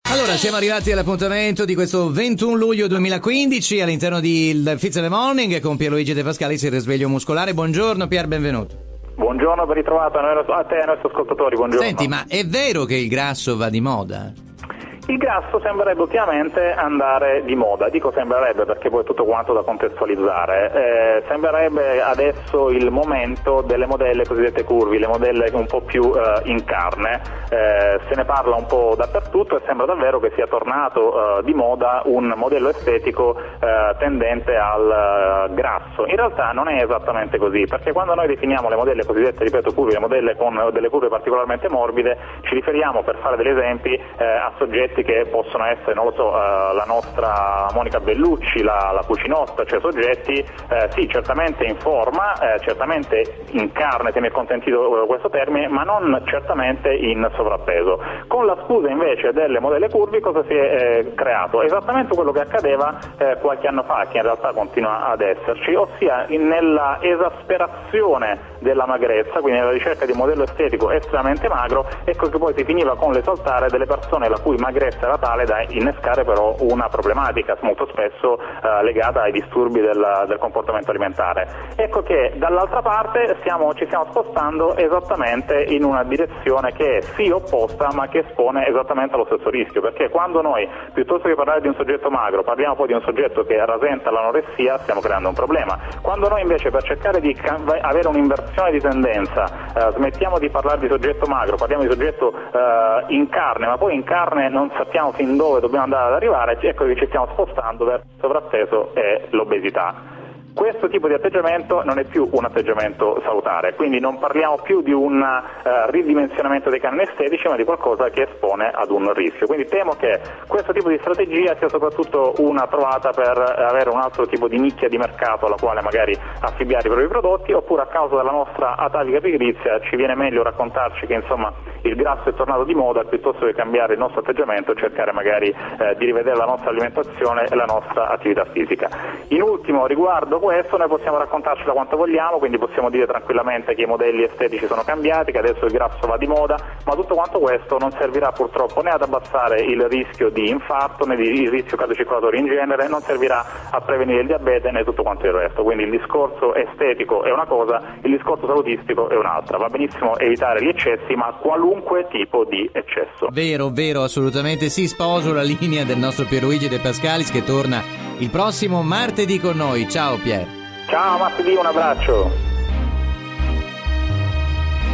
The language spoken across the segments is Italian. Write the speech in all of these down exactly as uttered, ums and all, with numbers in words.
Allora, siamo arrivati all'appuntamento di questo ventuno luglio duemilaquindici all'interno di Fitz in the Morning con Pierluigi De Pascalis, il risveglio muscolare. Buongiorno Pier, benvenuto. Buongiorno, ben ritrovato a te e ai nostri ascoltatori, buongiorno. Senti, ma è vero che il grasso va di moda? Il grasso sembrerebbe ultimamente andare di moda, dico sembrerebbe perché poi è tutto quanto da contestualizzare, eh, sembrerebbe adesso il momento delle modelle cosiddette curvi, le modelle un po' più eh, in carne, eh, se ne parla un po' dappertutto e sembra davvero che sia tornato eh, di moda un modello estetico eh, tendente al uh, grasso. In realtà non è esattamente così, perché quando noi definiamo le modelle cosiddette, ripeto, curvi, le modelle con delle curve particolarmente morbide, ci riferiamo, per fare degli esempi, eh, a soggetti che possono essere, non lo so, uh, la nostra Monica Bellucci, la, la Cucinotta, cioè soggetti eh, sì, certamente in forma, eh, certamente in carne, se mi è consentito uh, questo termine, ma non certamente in sovrappeso. Con la scusa invece delle modelle curvi cosa si è eh, creato? Esattamente quello che accadeva eh, qualche anno fa, che in realtà continua ad esserci, ossia in, nella esasperazione della magrezza, quindi nella ricerca di un modello estetico estremamente magro, ecco che poi si finiva con l'esaltare delle persone la cui magrezza era tale da innescare però una problematica molto spesso eh, legata ai disturbi del, del comportamento alimentare. Ecco che dall'altra parte stiamo, ci stiamo spostando esattamente in una direzione che è sì opposta ma che espone esattamente allo stesso rischio, perché quando noi piuttosto che parlare di un soggetto magro parliamo poi di un soggetto che rasenta l'anoressia, stiamo creando un problema. Quando noi invece, per cercare di avere un'inversione di tendenza, eh, smettiamo di parlare di soggetto magro, parliamo di soggetto eh, in carne, ma poi in carne non sappiamo fin dove dobbiamo andare ad arrivare, ecco che ci stiamo spostando verso il sovrappeso e l'obesità. Questo tipo di atteggiamento non è più un atteggiamento salutare, quindi non parliamo più di un uh, ridimensionamento dei canoni estetici, ma di qualcosa che espone ad un rischio. Quindi temo che questo tipo di strategia sia soprattutto una trovata per avere un altro tipo di nicchia di mercato alla quale magari affibbiare i propri prodotti, oppure a causa della nostra atavica pigrizia ci viene meglio raccontarci che insomma il grasso è tornato di moda piuttosto che cambiare il nostro atteggiamento e cercare magari eh, di rivedere la nostra alimentazione e la nostra attività fisica. In ultimo, riguardo questo, noi possiamo raccontarcela quanto vogliamo, quindi possiamo dire tranquillamente che i modelli estetici sono cambiati, che adesso il grasso va di moda, ma tutto quanto questo non servirà purtroppo né ad abbassare il rischio di infarto né di, il rischio cardiocircolatorio in genere, non servirà a prevenire il diabete né tutto quanto il resto. Quindi il discorso estetico è una cosa, il discorso salutistico è un'altra. Va benissimo evitare gli eccessi, ma qualunque tipo di eccesso. Vero, vero, assolutamente sì, sposo la linea del nostro Pierluigi De Pascalis che torna il prossimo martedì con noi. Ciao Pier. Ciao martedì, un abbraccio.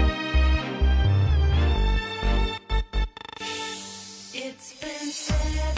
It's been said